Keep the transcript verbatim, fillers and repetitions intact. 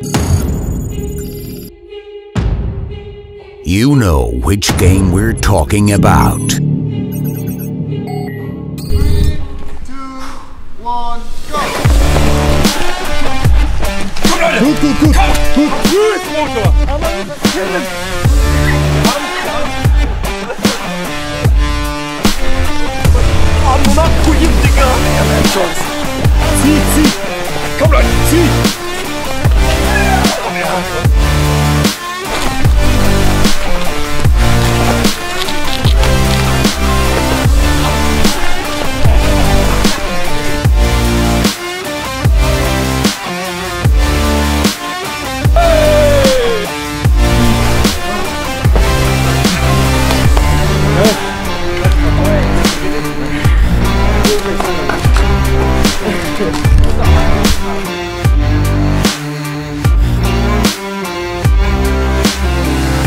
You know which game we're talking about. Three, two, one, go! Gut, gut, gut, gut. Tschüss, Motor. Amına koyayım, Digga. Ja, Mensch, Zieh, zieh. Komm, Leute, zieh.